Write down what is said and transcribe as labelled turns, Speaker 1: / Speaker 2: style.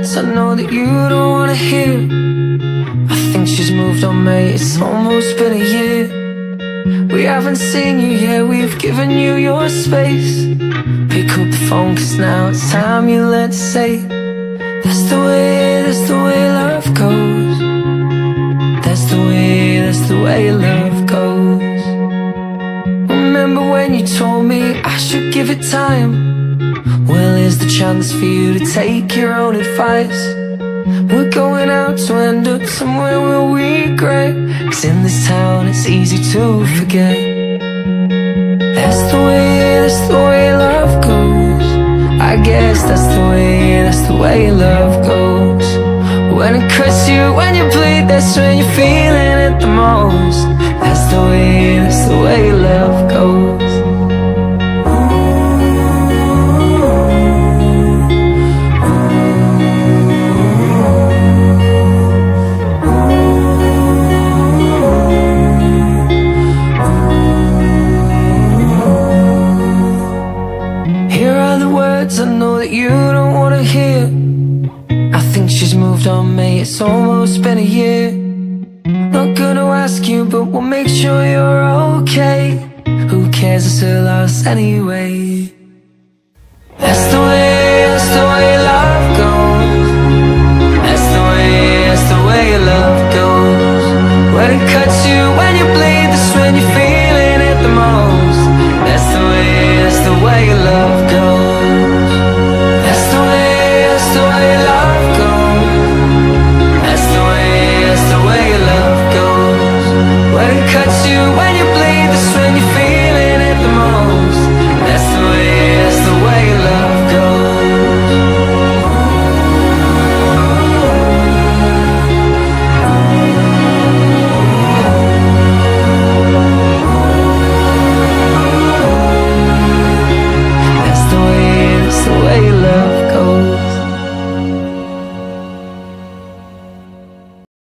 Speaker 1: words I know that you don't wanna hear. I think she's moved on, mate, it's almost been a year. We haven't seen you yet, we've given you your space. Pick up the phone, 'cause now it's time you let say. That's the way love goes. That's the way love goes. Remember when you told me I should give it time? Well, here's the chance for you to take your own advice. We're going out to end up somewhere we'll regret, 'cause in this town it's easy to forget. That's the way love goes. I guess that's the way love goes. When it cuts you, when you bleed, that's when you're feeling it the most. That's the way love goes. Here are the words I know that you don't wanna hear. I think she's moved on, mate, it's almost been a year. Not gonna ask you, but we'll make sure you're okay. Who cares, it's her loss anyway. That's the way